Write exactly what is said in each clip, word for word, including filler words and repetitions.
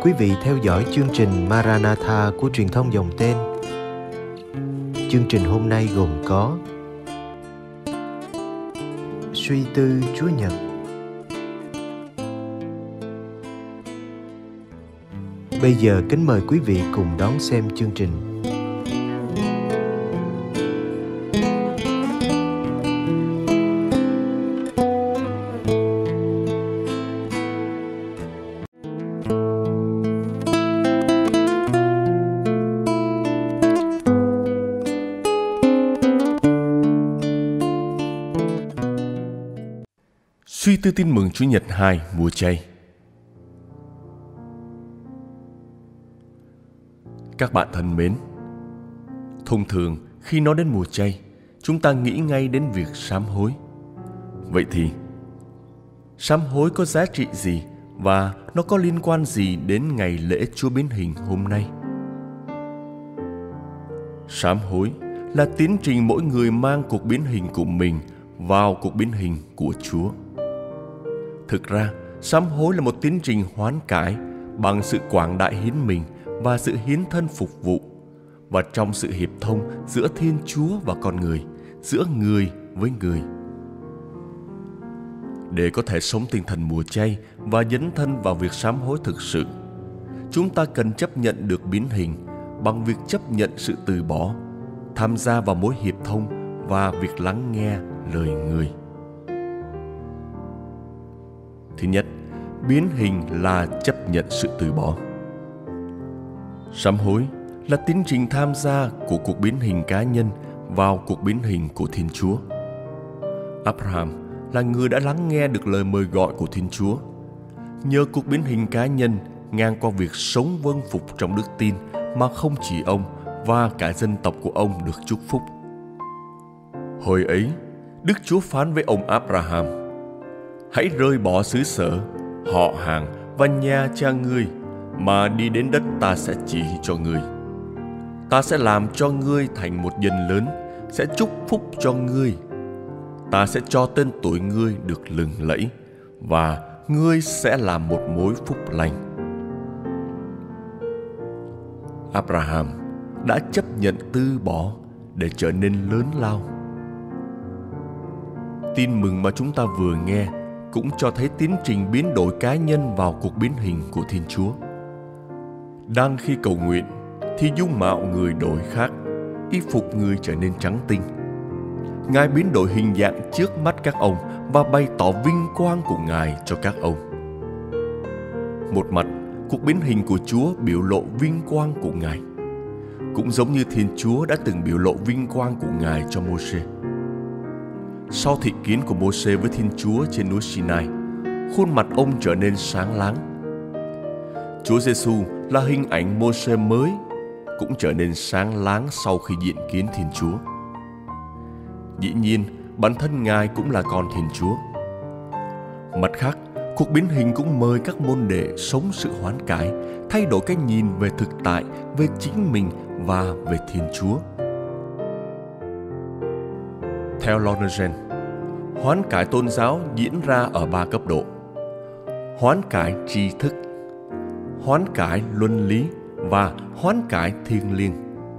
quý vị theo dõi chương trình Maranatha của truyền thông Dòng Tên. Chương trình hôm nay gồm có suy tư Chúa Nhật, bây giờ kính mời quý vị cùng đón xem chương trình. Suy tư tin mừng Chúa Nhật hai mùa chay. Các bạn thân mến, thông thường khi nói đến mùa chay, chúng ta nghĩ ngay đến việc sám hối. Vậy thì, sám hối có giá trị gì và nó có liên quan gì đến ngày lễ Chúa Biến Hình hôm nay? Sám hối là tiến trình mỗi người mang cuộc biến hình của mình vào cuộc biến hình của Chúa. Thực ra, sám hối là một tiến trình hoán cải bằng sự quảng đại hiến mình và sự hiến thân phục vụ, và trong sự hiệp thông giữa Thiên Chúa và con người, giữa người với người. Để có thể sống tinh thần mùa chay và dấn thân vào việc sám hối thực sự, chúng ta cần chấp nhận được biến hình bằng việc chấp nhận sự từ bỏ, tham gia vào mối hiệp thông và việc lắng nghe lời người. Thứ nhất, biến hình là chấp nhận sự từ bỏ. Sám hối là tiến trình tham gia của cuộc biến hình cá nhân vào cuộc biến hình của Thiên Chúa. Abraham là người đã lắng nghe được lời mời gọi của Thiên Chúa. Nhờ cuộc biến hình cá nhân ngang qua việc sống vâng phục trong đức tin mà không chỉ ông và cả dân tộc của ông được chúc phúc. Hồi ấy, Đức Chúa phán với ông Abraham: hãy rời bỏ xứ sở, họ hàng và nhà cha ngươi, mà đi đến đất ta sẽ chỉ cho ngươi. Ta sẽ làm cho ngươi thành một dân lớn, sẽ chúc phúc cho ngươi. Ta sẽ cho tên tuổi ngươi được lừng lẫy, và ngươi sẽ làm một mối phúc lành. Abraham đã chấp nhận từ bỏ để trở nên lớn lao. Tin mừng mà chúng ta vừa nghe cũng cho thấy tiến trình biến đổi cá nhân vào cuộc biến hình của Thiên Chúa. Đang khi cầu nguyện thì dung mạo người đổi khác, y phục người trở nên trắng tinh. Ngài biến đổi hình dạng trước mắt các ông và bày tỏ vinh quang của Ngài cho các ông. Một mặt, cuộc biến hình của Chúa biểu lộ vinh quang của Ngài, cũng giống như Thiên Chúa đã từng biểu lộ vinh quang của Ngài cho Mô-sê. Sau thị kiến của Mô-sê với Thiên Chúa trên núi Sinai, khuôn mặt ông trở nên sáng láng. Chúa Giêsu là hình ảnh Mô-sê mới, cũng trở nên sáng láng sau khi diện kiến Thiên Chúa. Dĩ nhiên, bản thân Ngài cũng là con Thiên Chúa. Mặt khác, cuộc biến hình cũng mời các môn đệ sống sự hoán cải, thay đổi cách nhìn về thực tại, về chính mình và về Thiên Chúa. Theo Lonergan, hoán cải tôn giáo diễn ra ở ba cấp độ: hoán cải tri thức, hoán cải luân lý và hoán cải thiêng liêng.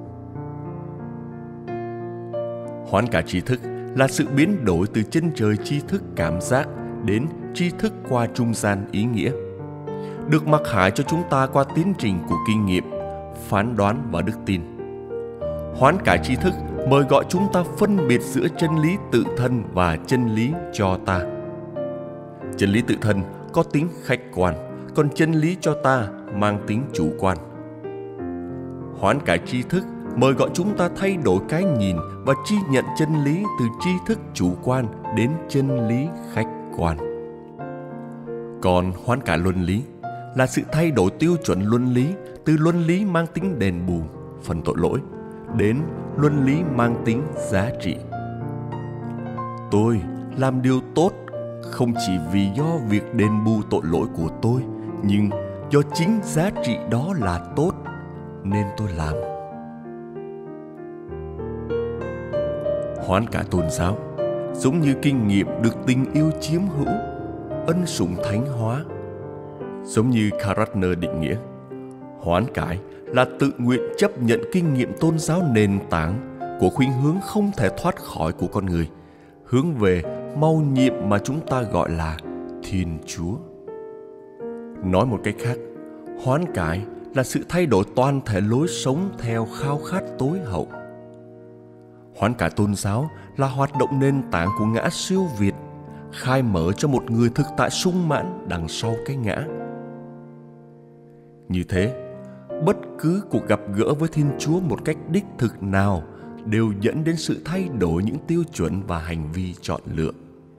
Hoán cải tri thức là sự biến đổi từ chân trời tri thức cảm giác đến tri thức qua trung gian ý nghĩa, được mặc khải cho chúng ta qua tiến trình của kinh nghiệm, phán đoán và đức tin. Hoán cải tri thức mời gọi chúng ta phân biệt giữa chân lý tự thân và chân lý cho ta. Chân lý tự thân có tính khách quan, còn chân lý cho ta mang tính chủ quan. Hoán cải tri thức mời gọi chúng ta thay đổi cái nhìn và tri nhận chân lý từ tri thức chủ quan đến chân lý khách quan. Còn hoán cải luân lý là sự thay đổi tiêu chuẩn luân lý từ luân lý mang tính đền bù, phần tội lỗi, đến luân lý mang tính giá trị. Tôi làm điều tốt không chỉ vì do việc đền bù tội lỗi của tôi, nhưng do chính giá trị đó là tốt nên tôi làm. Hoán cải tôn giáo giống như kinh nghiệm được tình yêu chiếm hữu, ân sủng thánh hóa. Giống như Karl Rahner định nghĩa, Hoán cải là tự nguyện chấp nhận kinh nghiệm tôn giáo nền tảng của khuynh hướng không thể thoát khỏi của con người, hướng về mầu nhiệm mà chúng ta gọi là Thiên Chúa. Nói một cách khác, hoán cải là sự thay đổi toàn thể lối sống theo khao khát tối hậu. Hoán cải tôn giáo là hoạt động nền tảng của ngã siêu việt, khai mở cho một người thực tại sung mãn đằng sau cái ngã. Như thế, bất cứ cuộc gặp gỡ với Thiên Chúa một cách đích thực nào đều dẫn đến sự thay đổi những tiêu chuẩn và hành vi chọn lựa.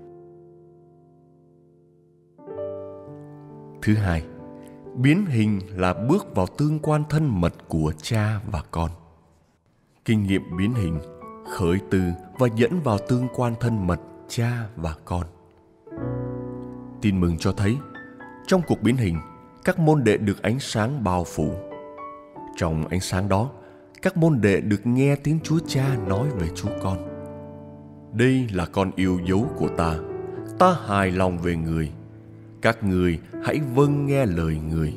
Thứ hai, biến hình là bước vào tương quan thân mật của cha và con. Kinh nghiệm biến hình khởi từ và dẫn vào tương quan thân mật cha và con. Tin mừng cho thấy, trong cuộc biến hình, các môn đệ được ánh sáng bao phủ. Trong ánh sáng đó, các môn đệ được nghe tiếng Chúa Cha nói về Chúa Con. Đây là con yêu dấu của ta, ta hài lòng về người. Các người hãy vâng nghe lời người.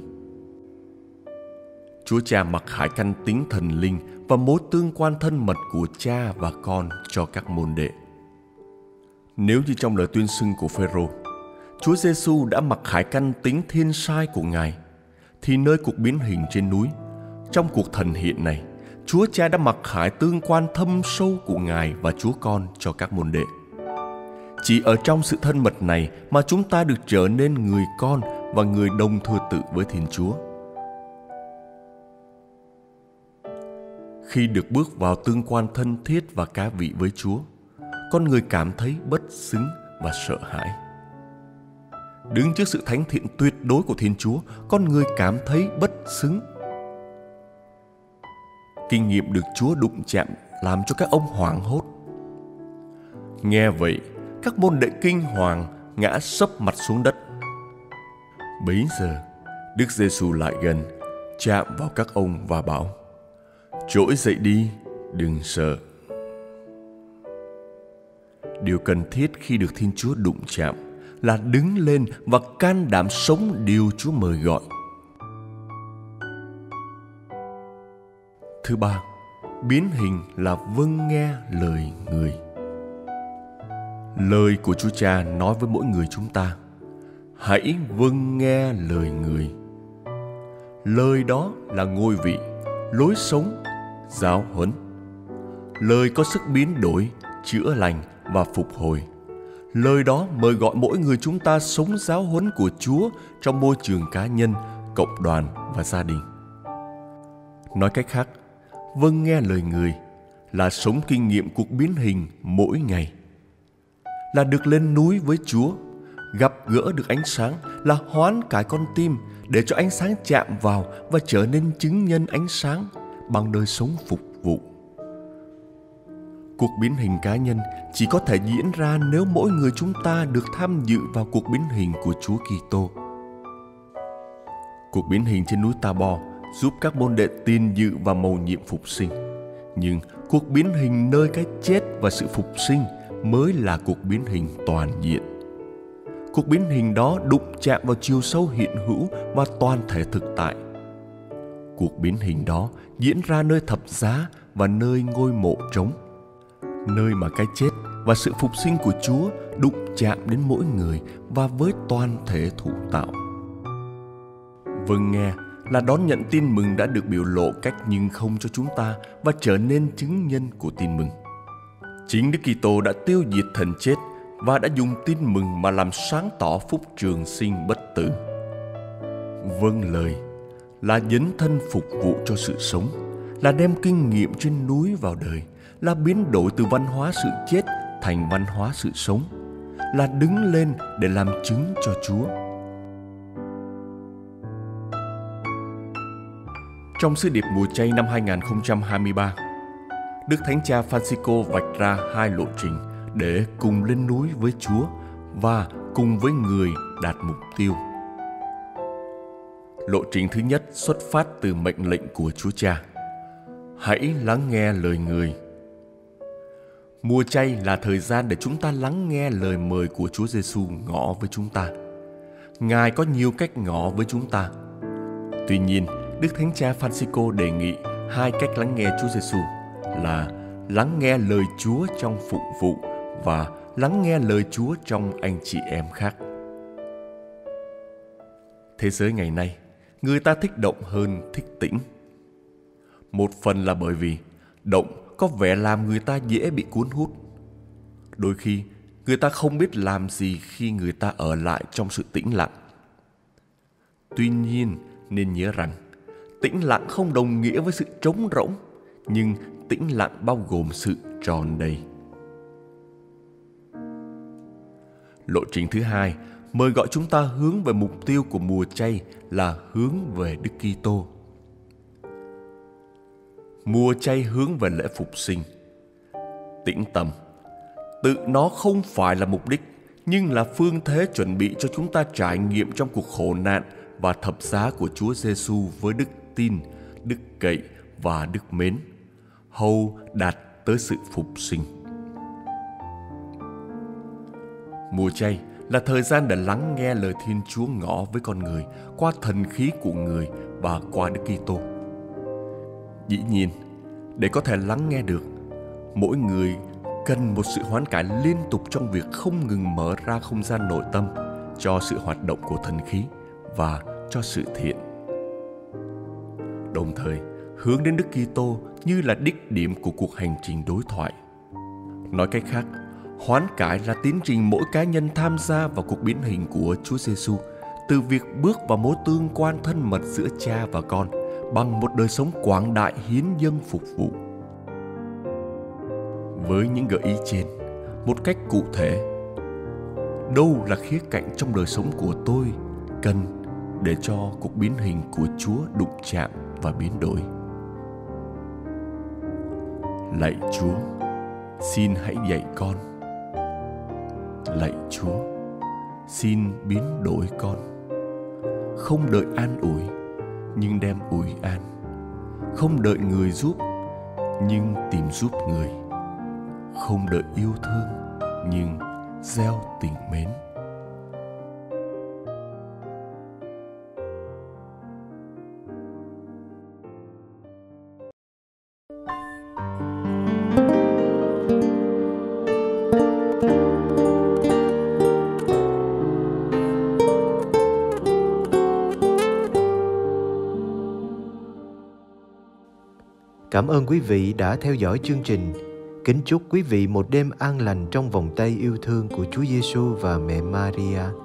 Chúa Cha mặc khải căn tính thần linh và mối tương quan thân mật của Cha và Con cho các môn đệ. Nếu như trong lời tuyên xưng của Phêrô, Chúa Giêsu đã mặc khải căn tính thiên sai của Ngài, thì nơi cuộc biến hình trên núi, trong cuộc thần hiện này, Chúa Cha đã mặc khải tương quan thâm sâu của Ngài và Chúa Con cho các môn đệ. Chỉ ở trong sự thân mật này mà chúng ta được trở nên người con và người đồng thừa tự với Thiên Chúa. Khi được bước vào tương quan thân thiết và cá vị với Chúa, con người cảm thấy bất xứng và sợ hãi. Đứng trước sự thánh thiện tuyệt đối của Thiên Chúa, con người cảm thấy bất xứng. Kinh nghiệm được Chúa đụng chạm làm cho các ông hoảng hốt. Nghe vậy, các môn đệ kinh hoàng ngã sấp mặt xuống đất. Bấy giờ, Đức Giêsu lại gần, chạm vào các ông và bảo: "Trỗi dậy đi, đừng sợ." Điều cần thiết khi được Thiên Chúa đụng chạm là đứng lên và can đảm sống điều Chúa mời gọi. Thứ ba, biến hình là vâng nghe lời người. Lời của Chúa Cha nói với mỗi người chúng ta: hãy vâng nghe lời người. Lời đó là ngôi vị, lối sống, giáo huấn. Lời có sức biến đổi, chữa lành và phục hồi. Lời đó mời gọi mỗi người chúng ta sống giáo huấn của Chúa trong môi trường cá nhân, cộng đoàn và gia đình. Nói cách khác, vâng nghe lời người là sống kinh nghiệm cuộc biến hình mỗi ngày, là được lên núi với Chúa, gặp gỡ được ánh sáng, là hoán cải con tim để cho ánh sáng chạm vào và trở nên chứng nhân ánh sáng bằng đời sống phục vụ. Cuộc biến hình cá nhân chỉ có thể diễn ra nếu mỗi người chúng ta được tham dự vào cuộc biến hình của Chúa Kitô. Cuộc biến hình trên núi Ta-bo giúp các môn đệ tin dự vào mầu nhiệm phục sinh. Nhưng cuộc biến hình nơi cái chết và sự phục sinh mới là cuộc biến hình toàn diện. Cuộc biến hình đó đụng chạm vào chiều sâu hiện hữu và toàn thể thực tại. Cuộc biến hình đó diễn ra nơi thập giá và nơi ngôi mộ trống, nơi mà cái chết và sự phục sinh của Chúa đụng chạm đến mỗi người và với toàn thể thụ tạo. Vâng nghe là đón nhận tin mừng đã được biểu lộ cách nhưng không cho chúng ta và trở nên chứng nhân của tin mừng. Chính Đức Kitô đã tiêu diệt thần chết và đã dùng tin mừng mà làm sáng tỏ phúc trường sinh bất tử. Vâng lời là dấn thân phục vụ cho sự sống, là đem kinh nghiệm trên núi vào đời, là biến đổi từ văn hóa sự chết thành văn hóa sự sống, là đứng lên để làm chứng cho Chúa. Trong sứ điệp mùa chay năm hai không hai ba, Đức Thánh Cha Francisco vạch ra hai lộ trình để cùng lên núi với Chúa và cùng với người đạt mục tiêu. Lộ trình thứ nhất xuất phát từ mệnh lệnh của Chúa Cha: hãy lắng nghe lời người. Mùa chay là thời gian để chúng ta lắng nghe lời mời của Chúa Giêsu ngỏ với chúng ta. Ngài có nhiều cách ngỏ với chúng ta. Tuy nhiên, Đức Thánh Cha Francisco đề nghị hai cách lắng nghe Chúa Giêsu là lắng nghe lời Chúa trong phụng vụ và lắng nghe lời Chúa trong anh chị em khác. Thế giới ngày nay, người ta thích động hơn thích tĩnh. Một phần là bởi vì động có vẻ làm người ta dễ bị cuốn hút. Đôi khi, người ta không biết làm gì khi người ta ở lại trong sự tĩnh lặng. Tuy nhiên, nên nhớ rằng, tĩnh lặng không đồng nghĩa với sự trống rỗng, nhưng tĩnh lặng bao gồm sự tròn đầy. Lộ trình thứ hai mời gọi chúng ta hướng về mục tiêu của mùa chay là hướng về Đức Kitô. Mùa chay hướng về lễ phục sinh. Tĩnh tâm, tự nó không phải là mục đích, nhưng là phương thế chuẩn bị cho chúng ta trải nghiệm trong cuộc khổ nạn và thập giá của Chúa Giêsu với đức tin, đức cậy và đức mến, hầu đạt tới sự phục sinh. Mùa chay là thời gian để lắng nghe lời Thiên Chúa ngỏ với con người qua thần khí của người và qua Đức Kitô. Dĩ nhiên, để có thể lắng nghe được, mỗi người cần một sự hoán cải liên tục trong việc không ngừng mở ra không gian nội tâm cho sự hoạt động của thần khí và cho sự thiện. Đồng thời, hướng đến Đức Kitô như là đích điểm của cuộc hành trình đối thoại. Nói cách khác, hoán cải là tiến trình mỗi cá nhân tham gia vào cuộc biến hình của Chúa Giêsu, từ việc bước vào mối tương quan thân mật giữa cha và con bằng một đời sống quảng đại hiến dâng phục vụ. Với những gợi ý trên, một cách cụ thể, đâu là khía cạnh trong đời sống của tôi cần để cho cuộc biến hình của Chúa đụng chạm và biến đổi? Lạy Chúa, xin hãy dạy con. Lạy Chúa, xin biến đổi con. Không đợi an ủi, nhưng đem ủi an. Không đợi người giúp, nhưng tìm giúp người. Không đợi yêu thương, nhưng gieo tình mến. Cảm ơn quý vị đã theo dõi chương trình. Kính chúc quý vị một đêm an lành trong vòng tay yêu thương của Chúa Giêsu và mẹ Maria.